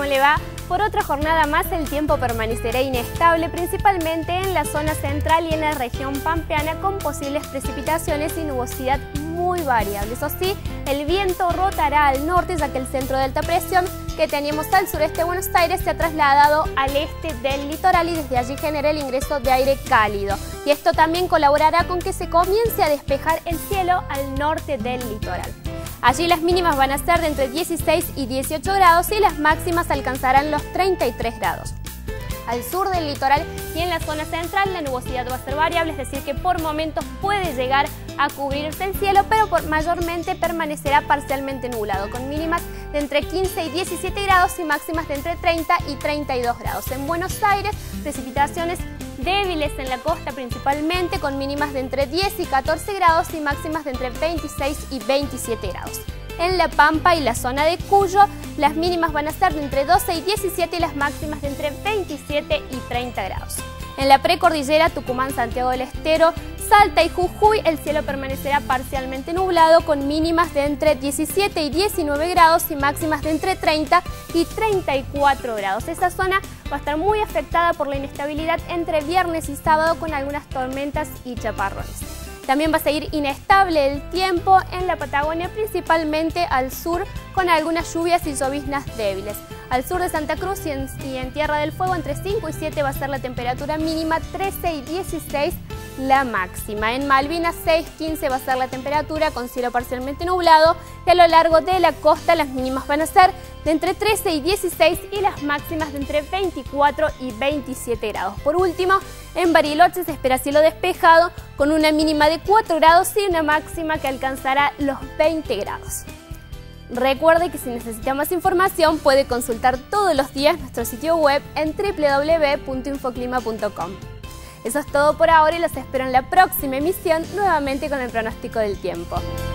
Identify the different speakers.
Speaker 1: le va? Por otra jornada más el tiempo permanecerá inestable, principalmente en la zona central y en la región pampeana, con posibles precipitaciones y nubosidad muy variable. Eso sí, el viento rotará al norte, ya que el centro de alta presión que teníamos al sureste de Buenos Aires se ha trasladado al este del litoral y desde allí genera el ingreso de aire cálido. Y esto también colaborará con que se comience a despejar el cielo al norte del litoral. Allí las mínimas van a ser de entre 16 y 18 grados y las máximas alcanzarán los 33 grados. Al sur del litoral y en la zona central la nubosidad va a ser variable, es decir que por momentos puede llegar a cubrirse el cielo, pero mayormente permanecerá parcialmente nublado, con mínimas de entre 15 y 17 grados y máximas de entre 30 y 32 grados. En Buenos Aires, precipitaciones débiles en la costa principalmente, con mínimas de entre 10 y 14 grados y máximas de entre 26 y 27 grados. En La Pampa y la zona de Cuyo, las mínimas van a ser de entre 12 y 17 y las máximas de entre 27 y 30 grados. En la precordillera, Tucumán, Santiago del Estero, Salta y Jujuy, el cielo permanecerá parcialmente nublado, con mínimas de entre 17 y 19 grados y máximas de entre 30 y 34 grados. Esta zona va a estar muy afectada por la inestabilidad entre viernes y sábado, con algunas tormentas y chaparrones. También va a seguir inestable el tiempo en la Patagonia, principalmente al sur, con algunas lluvias y lloviznas débiles. Al sur de Santa Cruz y en Tierra del Fuego, entre 5 y 7 va a ser la temperatura mínima, 13 y 16 la máxima. En Malvinas, 6-15 va a ser la temperatura, con cielo parcialmente nublado. Y a lo largo de la costa las mínimas van a ser de entre 13 y 16 y las máximas de entre 24 y 27 grados. Por último, en Bariloche se espera cielo despejado, con una mínima de 4 grados y una máxima que alcanzará los 20 grados. Recuerde que si necesita más información puede consultar todos los días nuestro sitio web en www.infoclima.com. Eso es todo por ahora y los espero en la próxima emisión, nuevamente con el pronóstico del tiempo.